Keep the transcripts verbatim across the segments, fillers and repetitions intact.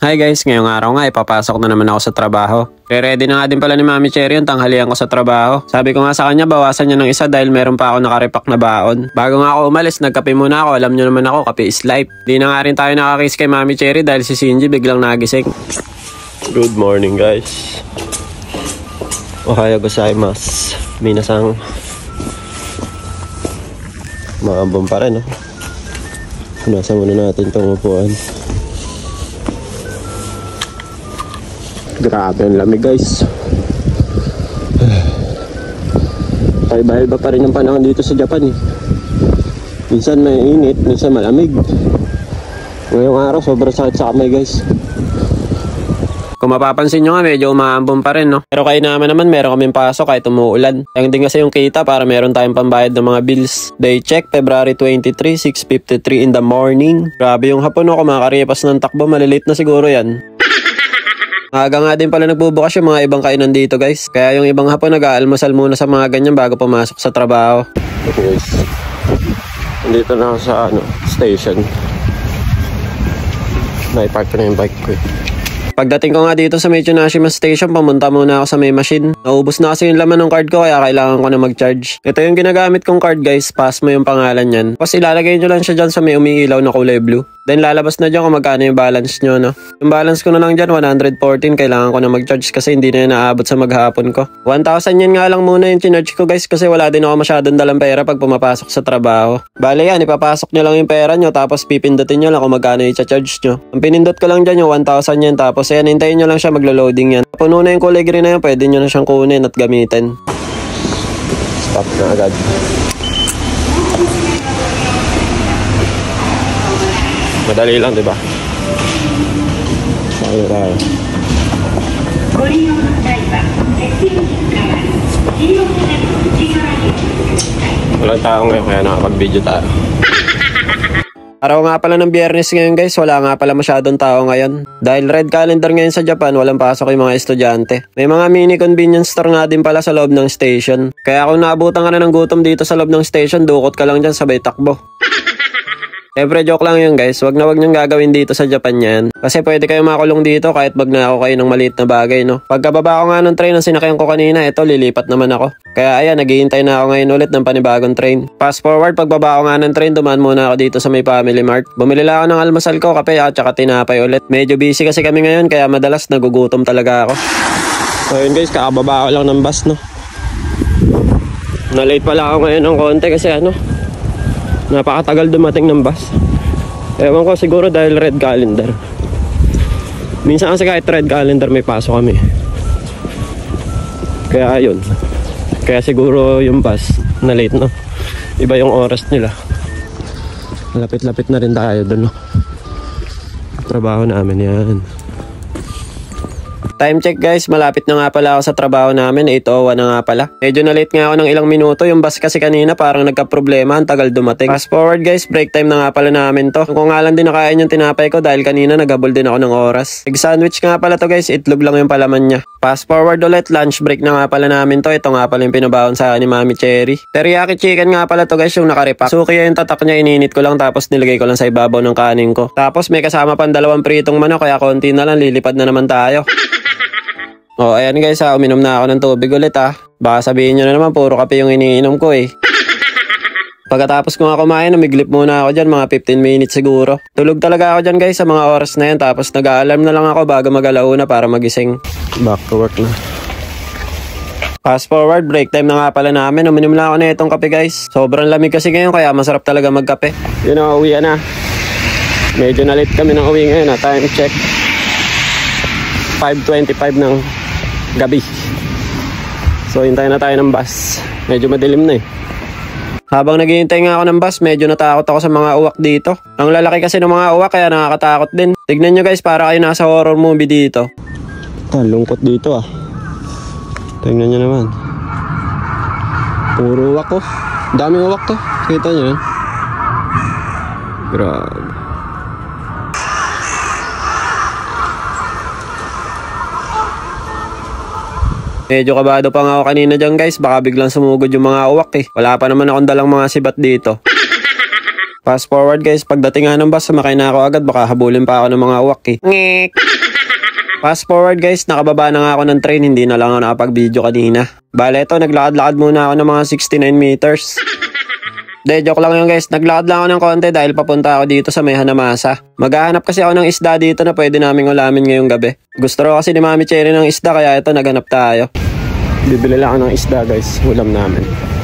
Hi guys, ngayong araw nga ipapasok na naman ako sa trabaho. Re-ready na nga din pala ni Mami Cherry yung tanghalian ko sa trabaho. Sabi ko nga sa kanya bawasan niya ng isa dahil meron pa ako nakarepak na baon. Bago nga ako umalis, nagkape muna ako. Alam niyo naman ako, kape is life. Di na nga rin tayo nakakiss kay Mami Cherry dahil si Shinji biglang nagising. Good morning guys. Ohayo gozaimasu. Minasang maambon pa rin, no? Nasa muna natin itong upuan. Grabe ang lamig guys. Bahal ba pa rin ang panahon dito sa Japan eh. Minsan may init, minsan malamig. Ngayong araw sobrang sakit sa kamay guys. Kung mapapansin nyo nga medyo umaambon pa rin, no? Pero kayo naman naman meron kaming pasok kahit umuulan. Lang din kasi yung kita para meron tayong pambayad ng mga bills. Day check February twenty-three, six fifty-three in the morning. Grabe yung hapon, no? Kung makakaripas ng takbo, malilate na siguro yan. Aga nga din pala nagbubukas yung mga ibang kainan dito guys. Kaya yung ibang hapon nag-aalmusal muna sa mga ganyan bago pumasok sa trabaho. Okay guys, nandito na ako sa ano, station. Naipark ko na yung bike ko eh. Pagdating ko nga dito sa Mechonashima Station, pumunta muna ako sa may machine. Naubos na kasi yung laman ng card ko kaya kailangan ko na mag-charge. Ito yung ginagamit kong card guys, pass mo yung pangalan yan. Tapos ilalagay nyo lang siya dyan sa may umiilaw na kulay blue. Then lalabas na dyan kung magkano yung balance nyo, no? Yung balance ko na lang dyan, one hundred fourteen. Kailangan ko na mag-charge kasi hindi na yun naabot sa maghapon ko. one thousand yan nga lang muna yung chinarge ko guys kasi wala din ako masyadong dalang pera pag pumapasok sa trabaho. Bale yan, ipapasok nyo lang yung pera nyo tapos pipindutin nyo lang kung magkano i-charge nyo. Ang pinindot ko lang dyan yung one thousand yan tapos ayan, hintayin nyo lang siya maglo-loading yan. Puno na yung kulay green na yan, pwede nyo na siyang kunin at gamitin. Stop na agad. Madali lang, di ba? Saan na tayo? Walang tao ngayon kaya nakapag-video tayo. Araw nga pala ng Biyernes ngayon guys, wala nga pala masyadong tao ngayon. Dahil red calendar ngayon sa Japan, walang pasok yung mga estudyante. May mga mini convenience store nga din pala sa loob ng station. Kaya kung naabutan ka na ng gutom dito sa loob ng station, dukot ka lang dyan sabay takbo. Siyempre joke lang yun guys, wag na wag niyong gagawin dito sa Japan yan. Kasi pwede kayo makulong dito kahit magnakaw kayo ng maliit na bagay, no? Pagkababa ko nga ng train na sinakyan ko kanina, ito lilipat naman ako. Kaya ayan, naghihintay na ako ngayon ulit ng panibagong train. Fast forward, pagbaba ko nga ng train, dumaan muna ako dito sa may Family Mart. Bumili lang ako ng almasal ko, kape at saka tinapay ulit. Medyo busy kasi kami ngayon kaya madalas nagugutom talaga ako. So yun guys, kakababa ko lang ng bus, no? Na-late pala ako ngayon ng konti kasi ano, napakatagal dumating ng bus. Ewan ko siguro dahil red calendar. Minsan kasi kahit red calendar may pasok kami. Kaya ayun. Kaya siguro yung bus na late, no? Iba yung oras nila. Lapit-lapit na rin tayo doon, no? Trabaho namin yan. Time check guys, malapit na nga pala ako sa trabaho namin, eight oh one na nga pala. Medyo na late nga ako ng ilang minuto, yung bus kasi kanina parang nagka-problema, ang tagal dumating. Fast forward guys, break time na nga pala namin to. Kung nga lang din nakain yung tinapay ko dahil kanina naghabol din ako ng oras. Egg sandwich nga pala to guys, itlog lang yung palaman niya. Fast forward ulit, lunch break na nga pala namin to. Ito nga pala yung pinabawon sa ni Mami Cherry. Teriyaki chicken nga pala to guys, yung nakarepak. Suki yung tatak niya, ininit ko lang tapos nilagay ko lang sa ibabaw ng kanin ko. Tapos may kasama pang dalawang pritong manok kaya konti na lang, lilipad na naman tayo. Oh, ayan guys ha, uminom na ako ng tubig ulit ha. Baka sabihin nyo na naman, puro kape yung iniinom ko eh. Pagkatapos ko nga kumain, umiglip muna ako dyan, mga fifteen minutes siguro. Tulog talaga ako dyan guys sa mga oras na yan, tapos nag-a-alarm na lang ako bago mag-alauna para magising. Back to work na. Fast forward, break time na nga pala namin, uminom na ako na itong kape guys. Sobrang lamig kasi ngayon kaya masarap talaga magkape. Yun na, uwi na. Medyo na late kami ng uwi ngayon ha, time check five twenty-five ng gabi. So hintayin na tayo ng bus. Medyo madilim na eh. Habang naghihintay nga ako ng bus, medyo natakot ako sa mga uwak dito. Ang lalaki kasi ng mga uwak kaya nakakatakot din. Tignan nyo guys, para kayo nasa horror movie dito. Ah, lungkot dito ah. Tignan nyo naman. Puro uwak oh. Daming uwak to. Kita nyo yun. Grabe. Medyo kabado pa nga ako kanina dyan guys, baka biglang sumugod yung mga uwak eh. Wala pa naman akong dalang mga sibat dito. Fast forward guys, pagdating nga ng bus, sumakay na ako agad, baka habulin pa ako ng mga uwak eh. Ngek! Fast forward guys, nakababa na nga ako ng train, hindi na lang ako nakapag-video kanina. Bale ito, naglakad-lakad muna ako ng mga sixty-nine meters. De, joke lang yun guys, naglakad lang ako ng konti dahil papunta ako dito sa may Hanamasa. Maghahanap kasi ako ng isda dito na pwede naming ulamin ngayong gabi. Gusto ro kasi ni Mami Cherry ng isda, kaya ito naghanap tayo. Bibili lang ako ng isda guys, ulam namin.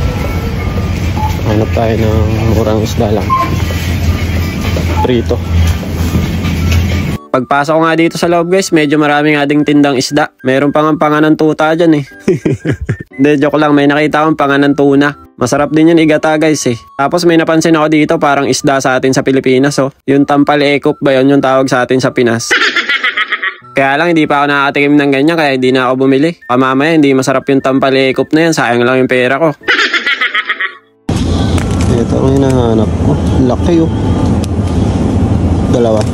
Hanap tayo ng murang isda lang. Prito. Pagpasok ko nga dito sa loob guys, medyo marami nga ding tindang isda. Meron pang ang panganan tuta dyan eh. Hindi, joke lang, may nakita akong panganan tuna. Masarap din yun igata guys eh. Tapos may napansin ako dito, parang isda sa atin sa Pilipinas oh. Yung tampal ekop ba yun, yung tawag sa atin sa Pinas. Kaya lang hindi pa ako nakatikim ng ganyan, kaya hindi na ako bumili. Pamamaya hindi masarap yung tampal ekop na yan, sayang lang yung pera ko. Ito ang hinahanap ko. Laki oh. Dalawa.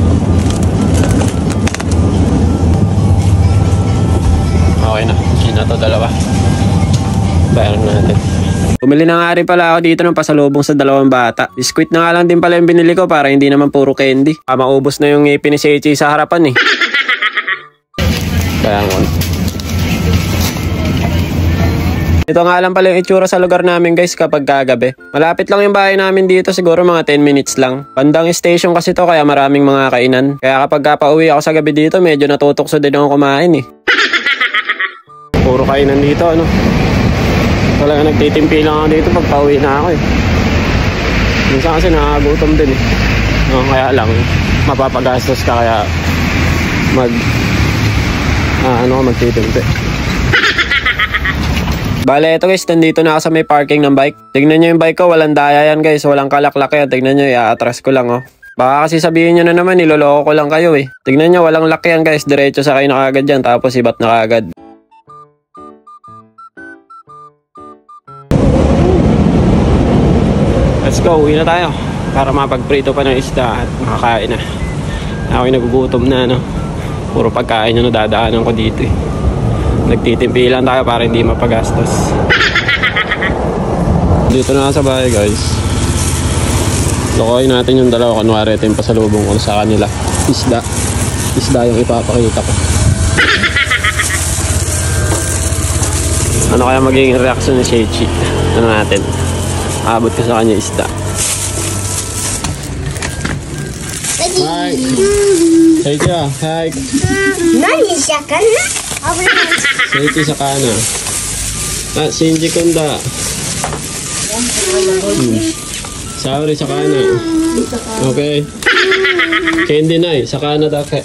Okay na. Yun na to, dalawa. Bayaran natin. Bumili na nga rin pala ako dito ng pasalubong sa dalawang bata. Biskuit na nga lang din pala yung binili ko para hindi naman puro candy. Ah, maubos na yung ngipin ni Seichi sa harapan eh. Kaya nga. Ito nga lang pala yung itsura sa lugar namin guys kapag kagabi. Malapit lang yung bahay namin dito, siguro mga ten minutes lang. Bandang station kasi to kaya maraming mga kainan. Kaya kapag kapauwi ako sa gabi dito, medyo natutokso din ako kumain eh. Puro kainan dito ano. Talaga nagtitimpi lang ako dito pag pauwi na ako eh. Minsan kasi nakakagutom din eh. No, kaya lang mapapagastos ka kaya mag ah, ano magtitimpi. Bale, ito guys, nandito na ako sa may parking ng bike. Tignan nyo yung bike ko, walang daya yan guys, walang kalaklak yan. Tignan nyo, i-atras ko lang oh. Baka kasi sabihin nyo na naman, niloloko ko lang kayo eh. Tignan nyo, walang lock yan guys, diretso sa kayo na kagad yan, tapos ibat na kagad. Let's go, uwi na tayo. Para mapagprito pa ng isda at makakain na. Ako'y nagugutom na no. Puro pagkain nyo na dadaanan ko dito eh. Nagtitimpi lang tayo para hindi mapagastos. Dito na sa bahay guys. Lokohin natin yung dalawa. Kunwari ito yung pasalubong ko sa kanila. Isda. Isda yung ipapakita ko. Ano kaya magiging reaction ni Seichi? Ano natin? Abot ko sa kanya isda. Hi! Seichi ah! Hi! Nani siya ka na? Seichi sa kana. Ah, Shinji Kunda. Hmm. Saori sa kana. Okay. Candy Nai sa kana dake.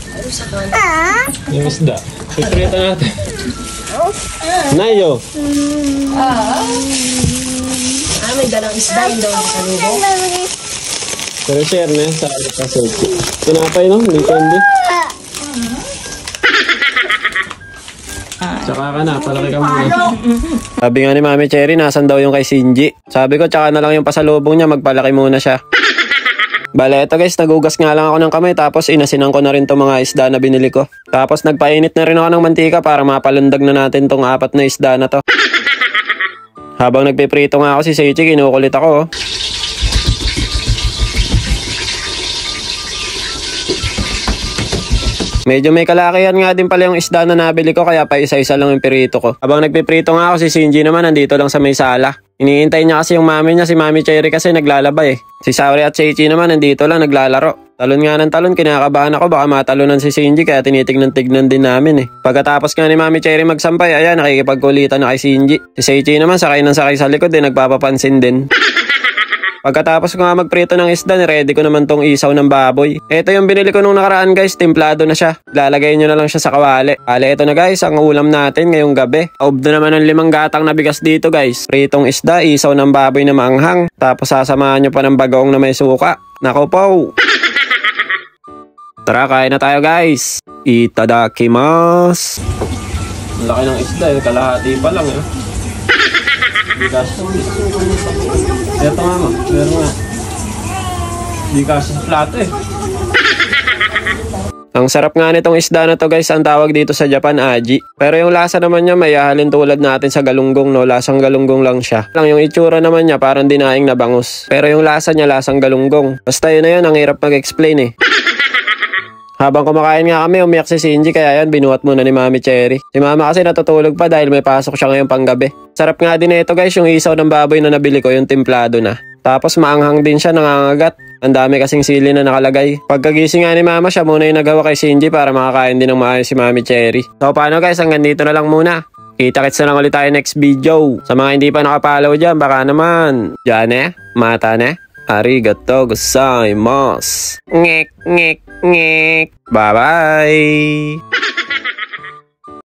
Yung isda. Iprita natin. Nayo. Ah, may dalang isda yun daw sa lubong. Pero share na sa Seichi. Tinapay no? Hindi candy. Tsaka ka na, palaki ka muna. Sabi nga ni Mami Cherry, nasan daw yung kay Shinji. Sabi ko, tsaka na lang yung pasalubong niya, magpalaki muna siya. Bale, eto guys, nagugas nga lang ako ng kamay, tapos inasinan ko na rin tong mga isda na binili ko. Tapos nagpainit na rin ako ng mantika para mapalundag na natin tong apat na isda na to. Habang nagpiprito nga ako si Seichi, kinukulit ako oh. Medyo may kalakihan nga din pala yung isda na nabili ko kaya pa isa-isa lang yung pirito ko. Habang nagpiprito nga ako, si Shinji naman nandito lang sa may sala. Iniintay niya kasi yung mami niya, si Mami Cherry kasi naglalaba eh. Si Saori at Seichi naman nandito lang naglalaro. Talon nga ng talon, kinakabahan ako baka matalunan si Shinji kaya tinitignan-tignan din namin eh. Pagkatapos nga ni Mami Cherry magsampay, ayan nakikipagkulitan na kay Shinji. Si Seichi naman sakay ng sakay sa likod eh, nagpapapansin din. Pagkatapos ko nga magprito ng isda, ready ko naman tong isaw ng baboy. Ito yung binili ko nung nakaraan guys, templado na siya. Ilalagay nyo na lang siya sa kawali. Bale, ito na guys, ang ulam natin ngayong gabi. Aub na naman ng limang gatang na bigas dito guys. Pritong isda, isaw ng baboy na maanghang. Tapos sasamahan nyo pa ng bagoong na may suka. Nako po! Tara, kain na tayo guys. Itadakimasu! Laki ng isda eh, kalahati pa lang eh. Bigas. Ito nga ma, meron nga. Di kasi sa plato eh. Ang sarap nga nitong isda na to guys, ang tawag dito sa Japan, aji. Pero yung lasa naman niya may hahalin tulad natin sa galunggong, no? Lasang galunggong lang siya. Lang yung itsura naman niya parang dinaing na bangus. Pero yung lasa niya lasang galunggong. Basta yun na yun, ang hirap mag-explain eh. Habang kumakain nga kami, umiyak si Shinji kaya yan, binuhat muna ni Mami Cherry. Si Mama kasi natutulog pa dahil may pasok siya ngayong panggabi. Sarap nga din ito guys, yung isaw ng baboy na nabili ko, yung templado na. Tapos maanghang din siya, nangangagat. Ang dami kasing sili na nakalagay. Pagkagising nga ni Mama, siya muna yung nagawa kay Shinji para makakain din ng maayos si Mami Cherry. So paano guys, hanggang dito na lang muna. Kita-kits na lang ulit tayo next video. Sa mga hindi pa nakapalaw dyan, baka naman. Diyan eh, mata na. Arigato gozaimasu. Ngek, ngek, ngek. Bye-bye.